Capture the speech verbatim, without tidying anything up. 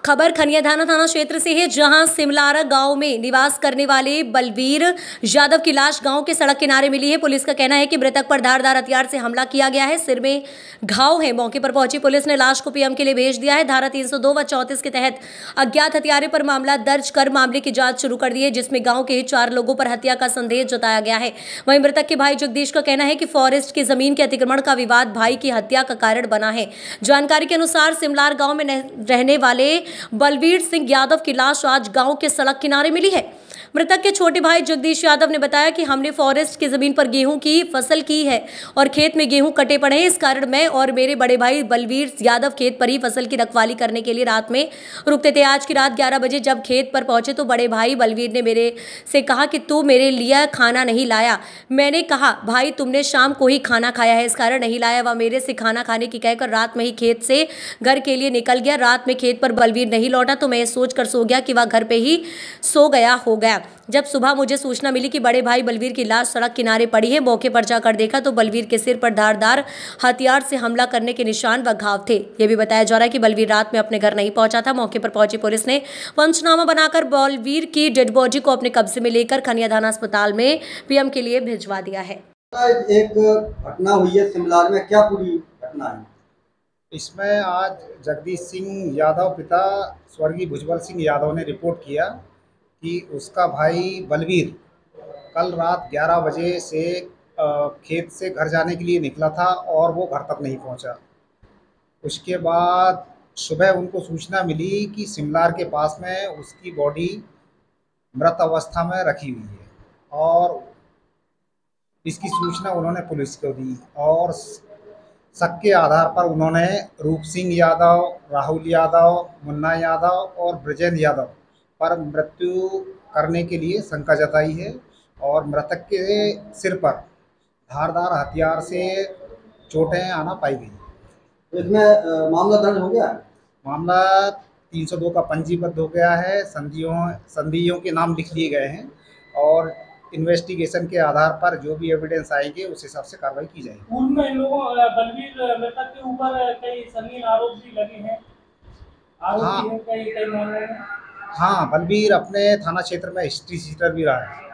खबर खनियाधाना थाना क्षेत्र से है, जहां सिमलारा गांव में निवास करने वाले बलवीर यादव की लाश गांव के सड़क किनारे मिली है। पुलिस का कहना है कि मृतक पर धारदार हथियार से हमला किया गया है, सिर में घाव है। मौके पर पहुंची पुलिस ने लाश को पीएम के लिए भेज दिया है। धारा तीन सौ दो व चौंतीस के तहत अज्ञात हत्यारे पर मामला दर्ज कर मामले की जांच शुरू कर दी है, जिसमें गाँव के चार लोगों पर हत्या का संदेह जताया गया है। वहीं मृतक के भाई जगदीश का कहना है कि फॉरेस्ट की जमीन के अतिक्रमण का विवाद भाई की हत्या का कारण बना है। जानकारी के अनुसार सिमलार गाँव में रहने वाले बलवीर सिंह यादव की लाश आज गांव के सड़क किनारे मिली है। मृतक के छोटे भाई जगदीश यादव ने बताया कि हमने फॉरेस्ट की जमीन पर गेहूं की फसल की है और खेत में गेहूं कटे पड़े हैं। इस कारण मैं और मेरे बड़े भाई बलवीर यादव खेत पर ही फसल की रखवाली करने के लिए रात में रुकते थे। आज की रात ग्यारह बजे जब खेत पर पहुंचे तो बड़े भाई बलवीर ने मेरे से कहा कि तू मेरे लिए खाना नहीं लाया। मैंने कहा भाई तुमने शाम को ही खाना खाया है, इस कारण नहीं लाया। वह मेरे से खाना खाने की कहकर रात में ही खेत से घर के लिए निकल गया। रात में खेत पर बलवीर नहीं लौटा तो मैं सोच कर सो गया कि वह घर पे ही सो गया हो गया। जब सुबह मुझे सूचना मिली कि बड़े भाई बलवीर की लाश सड़क किनारे पड़ी है, मौके पर जाकर देखा तो बलवीर के सिर पर धारदार हथियार से हमला करने के निशान व घाव थे। यह भी बताया जा रहा है कि बलवीर रात में अपने घर नहीं पहुंचा था। मौके पर पहुंची पुलिस ने पंचनामा बनाकर बलवीर की डेड बॉडी को अपने कब्जे में लेकर खनियाधाना अस्पताल में पीएम के लिए भिजवा दिया है। एक घटना हुई है सिमलार में, क्या पूरी घटना है? इसमें आज जगदीश सिंह यादव पिता स्वर्गीय भुजबल सिंह यादव ने रिपोर्ट किया कि उसका भाई बलवीर कल रात ग्यारह बजे से खेत से घर जाने के लिए निकला था और वो घर तक नहीं पहुंचा। उसके बाद सुबह उनको सूचना मिली कि सिमलार के पास में उसकी बॉडी मृत अवस्था में रखी हुई है और इसकी सूचना उन्होंने पुलिस को दी और शक के आधार पर उन्होंने रूप सिंह यादव, राहुल यादव, मुन्ना यादव और ब्रजेंद्र यादव पर मृत्यु करने के लिए शंका जताई है और मृतक के सिर पर धारदार हथियार से चोटें आना पाई गई। इसमें मामला दर्ज हो गया? मामला तीन सौ दो का पंजीबद्ध हो गया है। संदियों संदियों के नाम लिख लिए गए हैं और इन्वेस्टिगेशन के आधार पर जो भी एविडेंस आएंगे उस हिसाब से कार्रवाई की जाएगी। पूर्व में इन लोगों बलवीर मृतक के ऊपर कई संगीन आरोप भी लगे हैं। आरोप हाँ, भी हैं कई कई मामलों में। हाँ, बलवीर अपने थाना क्षेत्र में हिस्ट्री सीटर भी रहा है।